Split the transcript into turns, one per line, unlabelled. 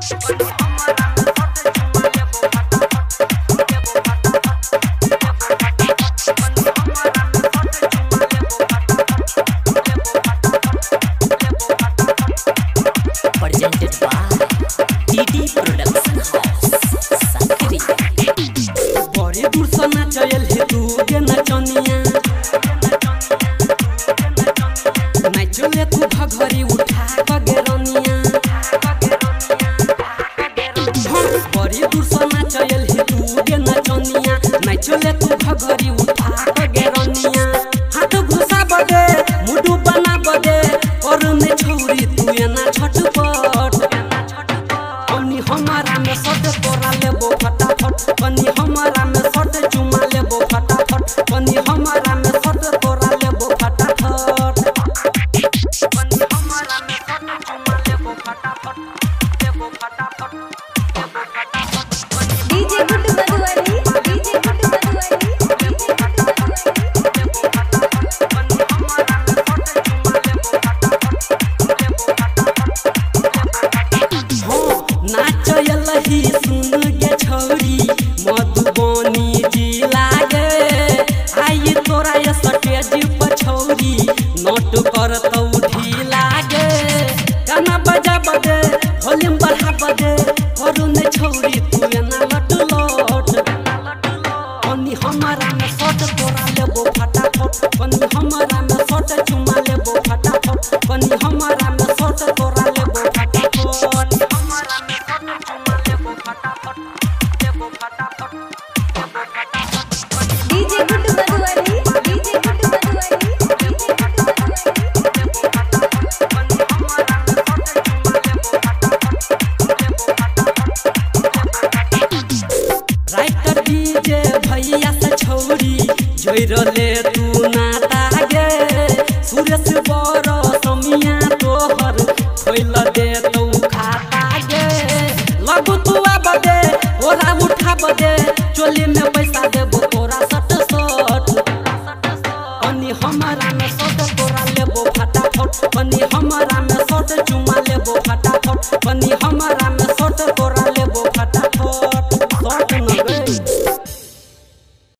घरी उठा कगेरनिया बड़ी दूर से नाचल हे तू गे नचनिया नाचले तू घरी उठा कगेरनिया हाथ घुसा बदे मुडू बना बदे और ने छौरी तू एना छटपट कनी हमारा में सट तोरा लेबो फटाफट कनी हमारा में सट चुमा लेबो फटाफट कनी हमारा में सट तोरा लेबो फटाफट
डीजे गुड्डू मधुवरी
नाचयलही सुन गे छौरी मधुबनी जिला गे आई तोरा ये स्टेज पर छौरी नोट करतौ ढीला गे गाना बजा बदे वॉल्यूम बढ़ा बदे करू ने छौरी तू एना लट लट कनी हमारा में सट तोरा लेबो फटाफट कनी हमारा में सट चुमा लेबो फटाफट कनी हमारा में सट तोरा लेबो फटाफट हमारा में सट चुमा लेबो फटाफट लेबो फटाफट
डीजे गुड्डू मधुवरी
राइटर डीजे भैया से छौरी जोइरले तू नाता गे सुरेश बड़ समिया तोहर खोइल दे तू खाता गे लगू तू आबदे ओरा उठा बदे चोली में पैसा देबो तोरा सट सट कनी हमारा में सट तोरा लेबो फटाफट कनी हमारा में सट चुमा लेबो